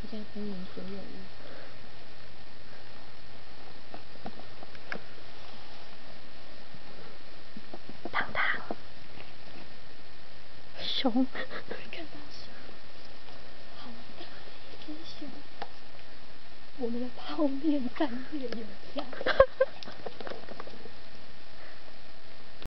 现在分明所有物。 糖糖，熊， 看到熊，好大一只熊！我们的泡面战略有效。